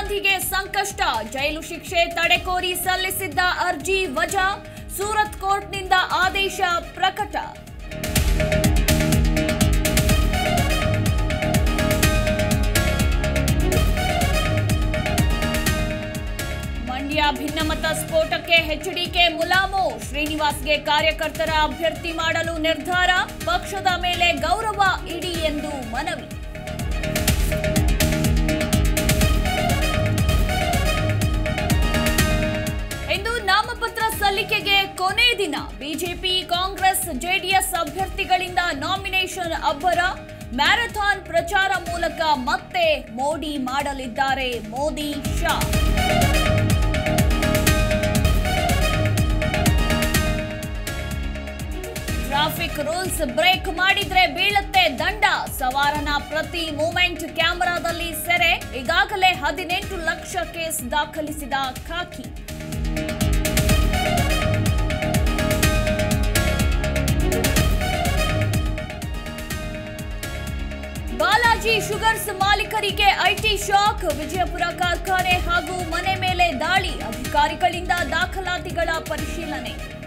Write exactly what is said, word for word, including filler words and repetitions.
ಗಾಂಧಿಗೆ ಸಂಕಷ್ಟ, ಜೈಲು ಶಿಕ್ಷೆ ತಡೆಕೋರಿ ಸಲ್ಲಿಸಿದ್ದ ಅರ್ಜಿ ವಜಾ, ಸೂರತ್ ಕೋರ್ಟ್ನಿಂದ ಆದೇಶ ಪ್ರಕಟ. ಮಂಡ್ಯ ಭಿನ್ನಮತ ಸ್ಫೋಟಕ್ಕೆ ಎಚ್ಡಿಕೆ ಮುಲಾಮು, ಶ್ರೀನಿವಾಸ್ಗೆ ಕಾರ್ಯಕರ್ತರ ಅಭ್ಯರ್ಥಿ ಮಾಡಲು ನಿರ್ಧಾರ, ಪಕ್ಷದ ಮೇಲೆ ಗೌರವ ಇಡಿ ಎಂದು ಮನವಿ. ಇಂದು ನಾಮಪತ್ರ ಸಲ್ಲಿಕೆಗೆ ಕೊನೆ ದಿನ, ಬಿಜೆಪಿ ಕಾಂಗ್ರೆಸ್ ಜೆಡಿಎಸ್ ಅಭ್ಯರ್ಥಿಗಳಿಂದ ನಾಮಿನೇಷನ್ ಅಬ್ಬರ, ಮ್ಯಾರಥಾನ್ ಪ್ರಚಾರ ಮೂಲಕ ಮತ್ತೆ ಮೋಡಿ ಮಾಡಲಿದ್ದಾರೆ Modi Shah. Traffic rules break ಮಾಡಿದ್ರೆ ಬೀಳುತ್ತೆ ದಂಡ, ಸವಾರನ ಪ್ರತಿ ಮೂಮೆಂಟ್ ಕ್ಯಾಮೆರಾದಲ್ಲಿ ಸೆರೆ, ಈಗಾಗಲೇ ಹದಿನೆಂಟು ಲಕ್ಷ ಕೇಸ್ ದಾಖಲಿಸಿದ ಖಾಕಿ. ಬಾಲಾಜಿ ಶುಗರ್ಸ್ ಮಾಲೀಕರಿಗೆ ಐಟಿ ಶಾಕ್, ವಿಜಯಪುರ ಕಾರ್ಖಾನೆ ಹಾಗೂ ಮನೆ ಮೇಲೆ ದಾಳಿ, ಅಧಿಕಾರಿಗಳಿಂದ ದಾಖಲಾತಿಗಳ ಪರಿಶೀಲನೆ.